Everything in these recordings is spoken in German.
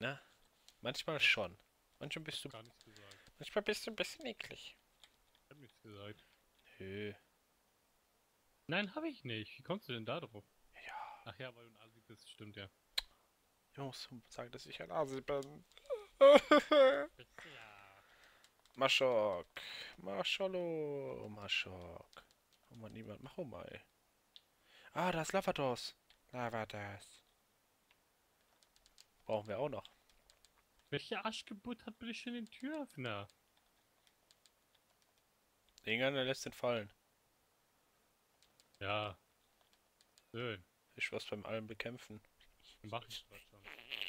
Na, manchmal Was? schon. Manchmal Ich bist hab du, gar nichts gesagt. manchmal bist du ein bisschen eklig. Ich hab nichts gesagt. Nö. Nein, habe ich nicht. Wie kommst du denn da drauf? Ja, Ach ja, weil du ein Asi bist, stimmt ja. ich muss sagen, dass ich ein Asi bin. Bist du ja. Maschok. Mascholo. Maschok. Oh man, niemand. Mach mal. Ah, da ist Lavados. Lavados. Brauchen wir auch noch. Welche Arschgeburt hat bitte schön den Türöffner? Irgendeiner lässt den fallen. Ja, schön. Ich was beim allem bekämpfen. Mach ich grad schon.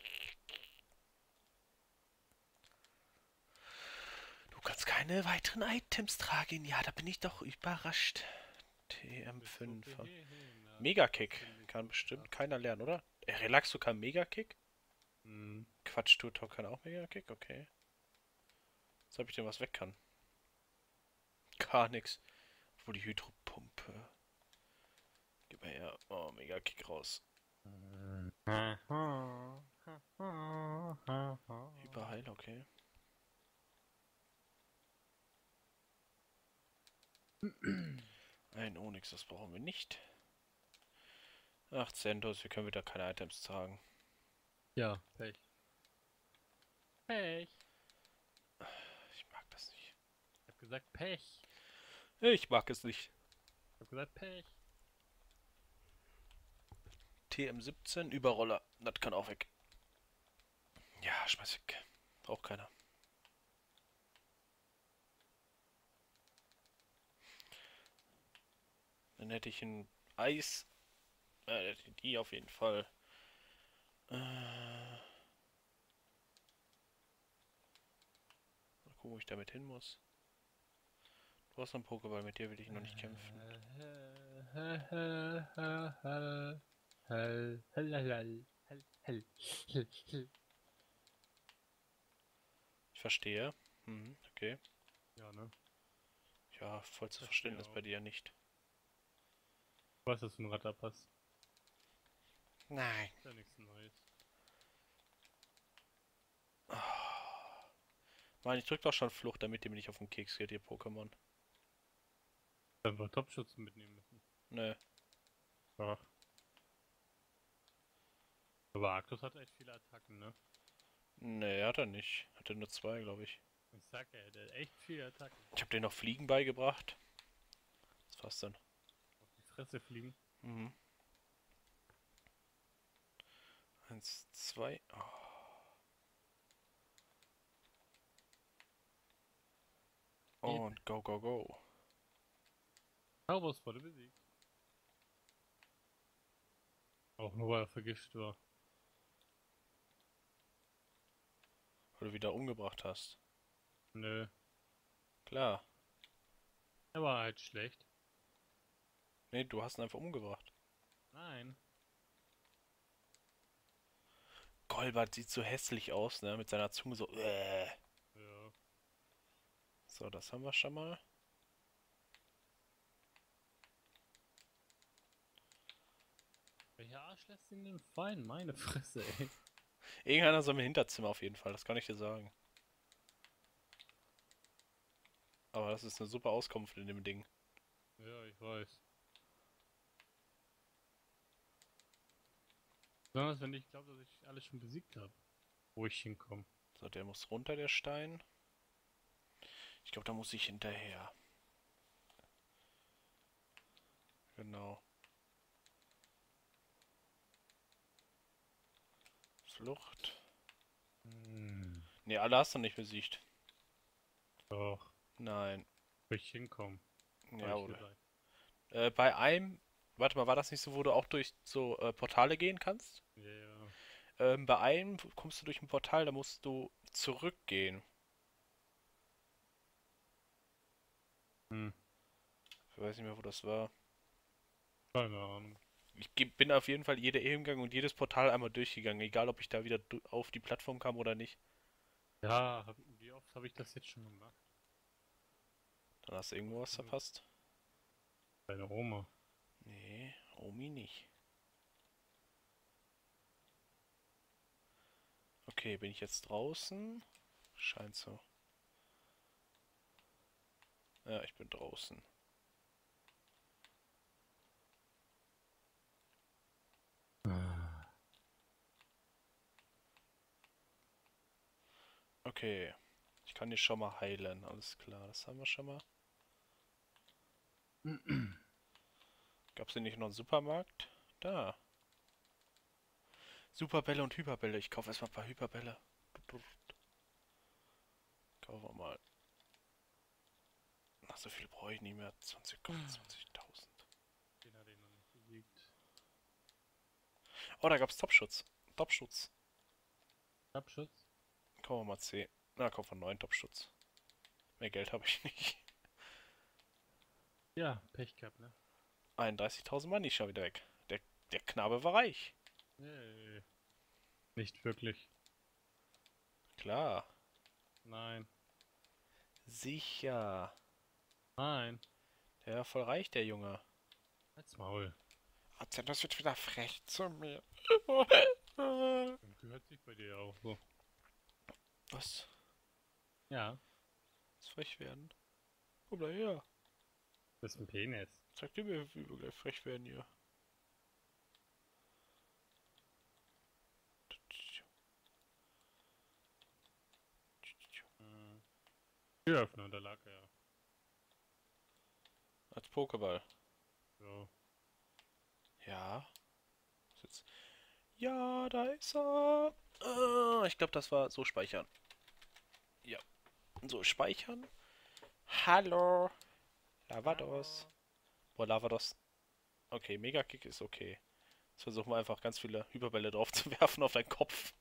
Du kannst keine weiteren Items tragen. Ja, da bin ich doch überrascht. Bis zur TM5. Behena. Das Megakick. finde ich Kann nicht bestimmt krass. keiner lernen, oder? Relaxo kann Megakick? Hm. Quatsch, Tutor kann auch Megakick? Okay. Jetzt habe ich denn was weg kann. Gar nix. Obwohl die Hydropumpe. Gib mal her. Oh, Megakick raus. Überheil, okay. Ein Onyx, das brauchen wir nicht. Ach, Zentos, wir können wieder keine Items tragen. Ja, Pech. Pech. Ich mag das nicht. Ich hab gesagt Pech. Ich mag es nicht. Ich hab gesagt Pech. TM17, Überroller. Das kann auch weg. Ja, schmeiß weg. Braucht keiner. Dann hätte ich ein Eis. Die auf jeden Fall. Mal gucken, wo ich damit hin muss. Du hast einen Pokéball, mit dir will ich noch nicht kämpfen. Ich verstehe. Okay. Ja, ne? Ja, vollstes Verstehe Verständnis auch. bei dir nicht. Was ist das für ein Ratterpass? Nein. Ist ja nichts Neues. Mann, ich drück doch schon Flucht, damit ihr mir nicht auf den Keks geht, ihr Pokémon. Einfach Topschutz mitnehmen müssen. Nö. Ach. Aber Arctos hat echt viele Attacken, ne? Nee, hat er nicht. Hat er nur zwei, glaube ich. Ich sag ja, der hat echt viele Attacken. Ich habe dir noch Fliegen beigebracht. Das war's dann. Auf die Fresse fliegen. Mhm. Eins, zwei. Oh. Yep. Und go, go, go. Zaubersvolle besiegt. Auch nur weil er vergischt war. Weil du wieder umgebracht hast. Nö. Klar. Er war halt schlecht. Nee, du hast ihn einfach umgebracht. Nein. Golbert sieht so hässlich aus, ne? Mit seiner Zunge so. Ja. So, das haben wir schon mal. Welcher Arsch lässt ihn denn fallen? Meine Fresse, ey. Irgendeiner ist im Hinterzimmer auf jeden Fall, das kann ich dir sagen. Aber das ist eine super Auskunft in dem Ding. Ja, ich weiß. Besonders wenn ich glaube, dass ich alles schon besiegt habe. Wo ich hinkomme. So, der muss runter, der Stein. Ich glaube, da muss ich hinterher. Genau. Flucht. Hm. Ne, alle hast du nicht besiegt. Doch. Nein. Wo ich hinkomme, habe Ja, ich oder? gesagt. Bei einem. Warte mal, war das nicht so, wo du auch durch so Portale gehen kannst? Ja, ja. Bei einem kommst du durch ein Portal, da musst du zurückgehen. Hm. Ich weiß nicht mehr, wo das war. Keine Ahnung. Bin auf jeden Fall jeder Ebengang und jedes Portal einmal durchgegangen, egal ob ich da wieder auf die Plattform kam oder nicht. Ja, wie oft habe ich das jetzt schon gemacht? Dann hast du irgendwo was Genug. verpasst. Deine Oma. Nee, Omi nicht. Okay, bin ich jetzt draußen? Scheint so. Ja, ich bin draußen. Okay. Ich kann dich schon mal heilen. Alles klar, das haben wir schon mal. Gab es denn nicht noch einen Supermarkt? Da. Superbälle und Hyperbälle. Ich kaufe erstmal ein paar Hyperbälle. Kaufen wir mal. Ach, so viel brauche ich nicht mehr. 20.000. Den hat er noch nicht besiegt. Oh, da gab es Topschutz. Topschutz. Abschutz? Kaufen wir mal 10. Na, kaufen wir 9 Topschutz. Mehr Geld habe ich nicht. Ja, Pech gehabt, ne? 31.000 Mann ist schon wieder weg. Der Knabe war reich. Nee. Nicht wirklich. Klar. Nein. Sicher. Nein. Der war voll reich, der Junge. Halt's Maul. Das wird wieder frech zu mir. Dann gehört sich bei dir auch so. Was? Ja. Was frech werden? Komm da her. Das ist ein Penis. Zeig dir mir, wie wir gleich frech werden hier. Türöffner, da lag er. Als Pokéball. So. Ja. Jetzt. Ja, da ist er. Ich glaube, das war so speichern. Ja. So speichern. Hallo. Lavados. Boah, Lavados. Okay, Megakick ist okay. Jetzt versuchen wir einfach ganz viele Hyperbälle drauf zu werfen auf deinen Kopf.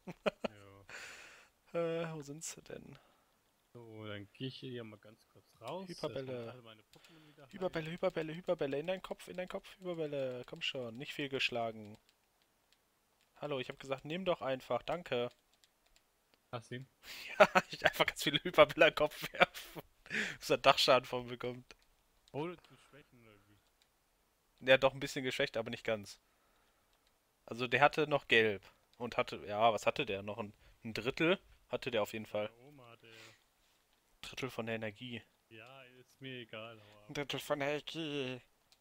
Ja. Wo sind sie denn? So, dann gehe ich hier mal ganz kurz raus. Hyperbälle. Erstmal alle meine Pokémon wieder heilen. Hyperbälle, Hyperbälle, Hyperbälle. In deinen Kopf, in deinen Kopf. Hyperbälle. Komm schon. Nicht viel geschlagen. Hallo, ich habe gesagt, nimm doch einfach. Danke. Hast du ihn? Ja, ich einfach ganz viele Hyperbälle in den Kopf werfen. Bis er Dachschaden von bekommt. Ohne zu schwächen oder wie? Der hat doch ein bisschen geschwächt, aber nicht ganz. Also der hatte noch gelb. Und hatte, ja, was hatte der? Noch ein Drittel hatte der auf jeden Fall. Meine Oma hatte. Drittel von der Energie. Ja, ist mir egal, aber. Ein Drittel von der Energie.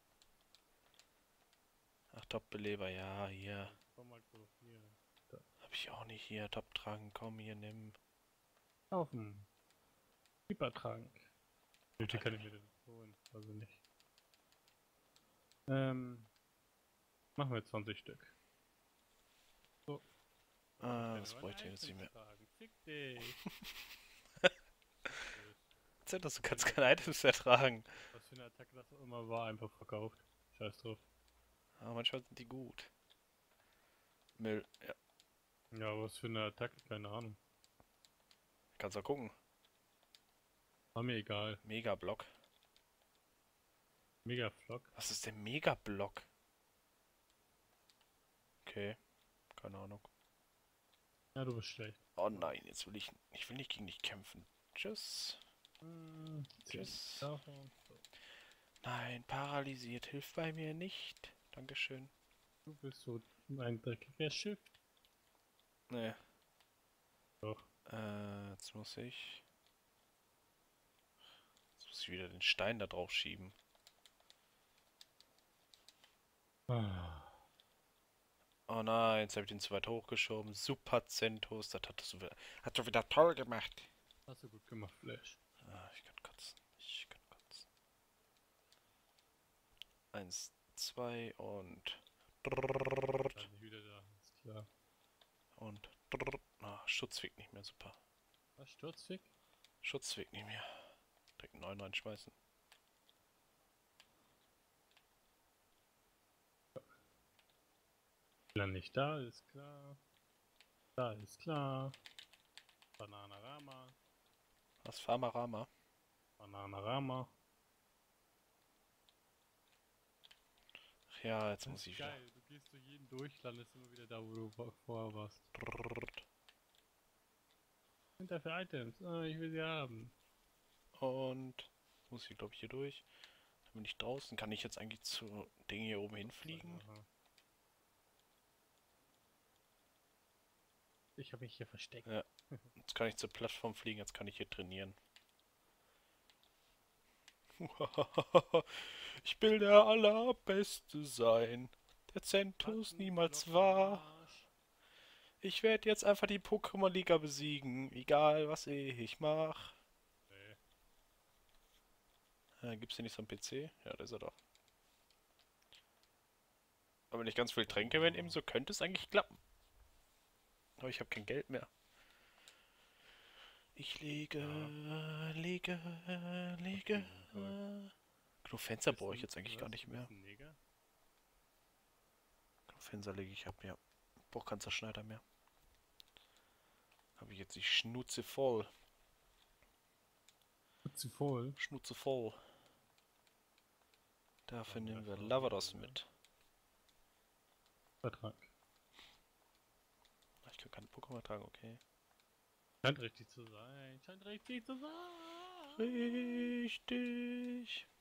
Ach, Top-Beleber, ja, hier. Komm mal kurz hier. Hab ich auch nicht hier. Top-Trank, komm hier, nimm. Kaufen. Hypertrank. Wie viel kann ich mir denn holen? Also nicht. Machen wir 20 Stück. So. Was bräuchte ich jetzt nicht mehr? Fick dich. Erzähl, dass du kannst keine Items mehr tragen. Was für eine Attacke das auch immer war, einfach verkauft. Scheiß drauf. Aber manchmal sind die gut. Müll, ja. Ja, was für eine Attacke, keine Ahnung. Kannst du gucken. War mir egal. Megablock. Mega Flock. Was ist der Megablock? Okay, keine Ahnung. Ja, du bist schlecht. Oh nein, jetzt will ich will nicht gegen dich kämpfen. Tschüss. Tschüss. So. Nein, paralysiert hilft bei mir nicht. Dankeschön. Du bist so ein dreckiger Schiff. Nee. Doch. Jetzt muss ich wieder den Stein da drauf schieben. Ah. Oh nein, jetzt habe ich den zu weit hochgeschoben. Super Zentus, das hat doch wieder toll gemacht. Hast du gut gemacht, Flash. Ich kann kotzen. Ich kann kotzen. 1, 2 und. Also nicht wieder da, ist klar. Und. Schutzweg nicht mehr, super. Was, Sturzfick? Schutzweg nicht mehr. Direkt einen neuen reinschmeißen. Dann nicht da, ist klar. Da ist klar. Bananarama. Was? Farmarama? Bananarama. Ach ja, jetzt Das muss ist ich wieder. geil, du gehst durch jeden durch, landest immer wieder da, wo du vorher warst. Was sind da für Items? Ah, ich will sie haben. Und. Muss ich, glaube ich, hier durch. Dann bin ich draußen. Kann ich jetzt eigentlich zu Dingen hier oben hinfliegen? Aha. ich habe mich hier versteckt. Ja. Jetzt kann ich zur Plattform fliegen, jetzt kann ich hier trainieren. Ich will der Allerbeste sein. Der Zentus niemals war. Ich werde jetzt einfach die Pokémon-Liga besiegen, egal was ich mach. Gibt's hier nicht so einen PC? Ja, da ist er doch. Aber wenn ich ganz viel Tränke mitnehme, so könnte es eigentlich klappen. Aber ich habe kein Geld mehr. Ich lege. Knofenster brauche ich jetzt eigentlich gar nicht mehr. Knofenster lege ich ab, ja. Brauche keinen Zerschneider mehr. Habe ich jetzt die Schnutze voll. Schnutze voll. Dafür nehmen wir Lavados mit. Vertrag. Ich kann keine Pokémon tragen, okay. Scheint richtig zu sein. Scheint richtig zu sein. Richtig.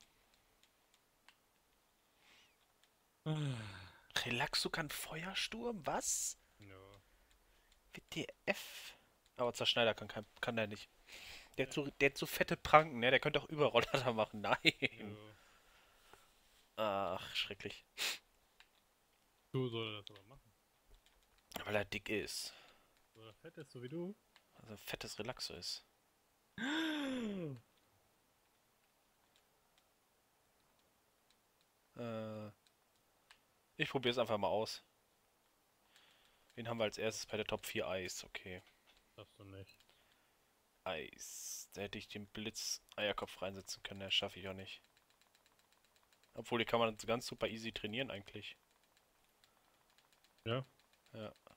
Relaxo kann Feuersturm? Was? No. WTF? Aber Zerschneider kann der nicht. Der hat so fette Pranken, ne? Der könnte auch Überroller da machen. Nein. No. Ach, schrecklich. Du soll das aber machen. Weil er dick ist. So er fett ist, so wie du. Also fettes Relaxo ist. Ich probiere es einfach mal aus. Wen haben wir als erstes bei der Top 4? Eis, okay. Darfst du nicht. Eis. Da hätte ich den Blitz Eierkopf reinsetzen können, das schaffe ich auch nicht. Obwohl, die kann man ganz super easy trainieren eigentlich. Ja? Ja.